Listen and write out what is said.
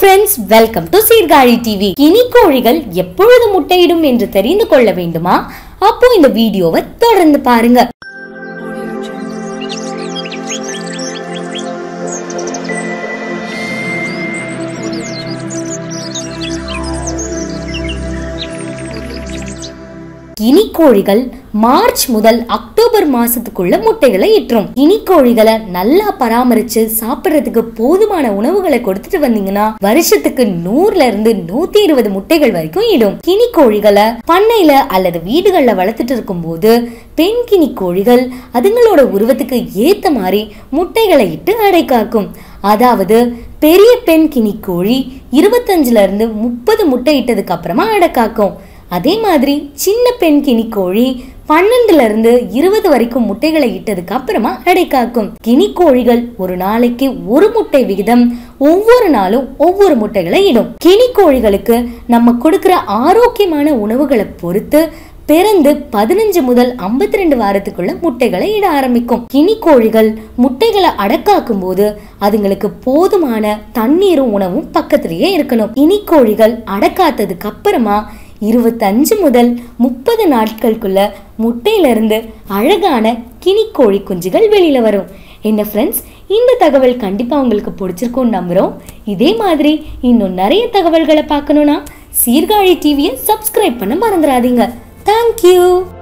friends, welcome to Sirkazhi TV. கினிக்கோழிகள் எப்பொழுது முட்டையிடும் என்று தெரிந்து கொள்ள வேண்டுமா? அப்போ இந்த வீடியோவை தொடர்ந்து பாருங்க. கினிக்கோழிகள் மார்ச் முதல் அக்டோபர் மாசத்துக்குள்ள முட்டைகளை இட்டுரும். கினிக்கோழிகளை நல்லா பராமரிச்சு சாப்பிடுறதுக்கு போதுமான உணவுகளை கொடுத்துட்டு வந்தீங்கன்னா வருஷத்துக்கு 100ல இருந்து 120 முட்டைகள் வரைக்கும் இடும். கினிக்கோழிகளை பண்ணையில அல்லது வீடுகள்ல வளர்த்துட்டு இருக்கும் போது பெண் கினிக்கோழிகள் அதுங்களோட உருவத்துக்கு ஏத்த மாதிரி முட்டைகளை இட்டு அடை காக்கும். அதாவது பெரிய பெண் கினிக்கோழி 25ல இருந்து 30 முட்டை இட்டதுக்கு அப்புறமா அடை காக்கும். அதே மாதிரி சின்ன பெண் கினிக்கோழி 12ல இருந்து 20 வரைக்கும் முட்டைகளை இட்டதுக்கு அப்புறமா அடை காக்கும். கினிக்கோழிகள் ஒரு நாளைக்கு ஒரு முட்டை விகிதம் ஒவ்வொரு நாளும் ஒவ்வொரு முட்டைகளை இடும். கினிக்கோழிகளுக்கு நம்ம கொடுக்கிற ஆரோக்கியமான உணவுகளை பொறுத்து பிறந்து 15 முதல் 52 வாரத்துக்குள்ள முட்டைகளை இட ஆரம்பிக்கும். கினிக்கோழிகள் முட்டைகளை அடக்காக்கும் போது அதுங்களுக்கு போதுமான தண்ணீரும் உணவும் பக்கத்திலேயே இருக்கணும். கினிக்கோழிகள் அடக்காத்ததுக்கு அப்புறமா 25 முதல் 30 நாட்களுக்குள்ள முட்டையிலிருந்து அழகான கினிக்கோழி குஞ்சுகள் வெளியில வரும். என்ன ஃப்ரெண்ட்ஸ், இந்த தகவல் கண்டிப்பா உங்களுக்கு பிடிச்சிருக்கும்னு நம்புறோம். இதே மாதிரி இன்னும் நிறைய தகவல்களை பார்க்கணும்னா சீர்காழி டிவியை சப்ஸ்கிரைப் பண்ண மறந்துடாதீங்க. தேங்க்யூ.